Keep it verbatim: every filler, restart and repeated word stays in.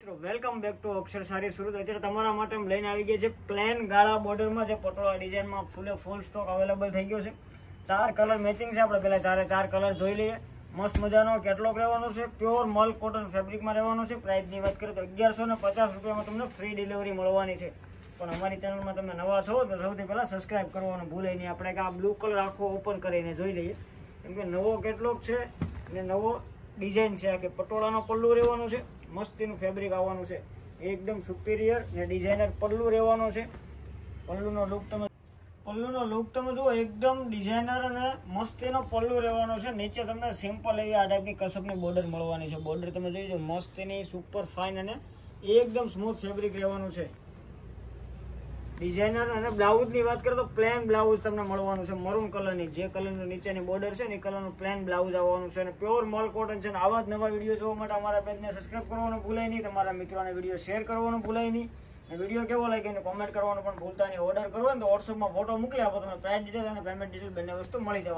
મિત્રો welcome back to અક્ષર સારી સુરત। અત્યારે તમારા માટે અમે લઈને આવી ગયા છે પ્લેન ગાળા બોર્ડરમાં જે પટોળા ડિઝાઇનમાં ફૂલે ફૂલ સ્ટોક અવેલેબલ થઈ ગયો છે। ચાર કલર મેચિંગ છે। આપણે પહેલા ચારે ચાર કલર જોઈ લઈએ। મસ્ત મજાનો કેટલોગ રહેવાનો છે, પ્યોર મલ કોટન ફેબ્રિકમાં રહેવાનો છે। પ્રાઇસની વાત કરીએ તો અગિયારસો ને પચાસ રૂપિયામાં તમને ફ્રી ડિલિવરી મળવાની છે। પણ અમારી ચેનલમાં તમે નવા છો તો સૌથી પહેલા સબસ્ક્રાઇબ કરવાનું ભૂલે નહીં। આપણે આ બ્લુ કલર આખો ઓપન કરીને જોઈ લઈએ, કેમ કે નવો કેટલોગ છે અને નવો ડિઝાઇન છે। આ કે પટોળાનો પલ્લુ રહેવાનો છે, મસ્તીનું ફેબ્રિક આવવાનું છે, એકદમ સુપીરિયર ને ડિઝાઇનર પલ્લુ રહેવાનો છે। પલ્લુનો લુક તમે પલ્લુનો લુક તમે જુઓ, એકદમ ડિઝાઇનર અને મસ્તીનો પલ્લુ રહેવાનો છે। નીચે તમને સિમ્પલ એવી આ ટાઈપની કસબની બોર્ડર મળવાની છે। બોર્ડર તમે જોઈ જો મસ્તીની સુપર ફાઇન અને એકદમ સ્મૂથ ફેબ્રિક રહેવાનું છે। ડિઝાઇનર અને બ્લાઉઝની વાત કરીએ તો પ્લેન બ્લાઉઝ તમને મળવાનું છે, મરૂન કલરની જે કલરની નીચેની બોર્ડર છે ને એ કલરનું પ્લેન બ્લાઉઝ આવવાનું છે અને પ્યોર મલ કોટન છે। આવા જ નવા વિડીયો જોવા માટે અમારા પેજને સબસ્ક્રાઇબ કરવાનું ભૂલાય નહીં, તમારા મિત્રોને વિડીયો શેર કરવાનું ભૂલાય નહીં, વિડીયો કેવો લાગે એને કોમેન્ટ કરવાનું પણ ભૂલતા નહીં। ઓર્ડર કરવો ને તો વોટ્સઅપમાં ફોટો મોકલી આપો, તમને પ્રાઇસ ડિટેલ અને પેમેન્ટ ડિટેલ બંને વસ્તુ મળી જવા।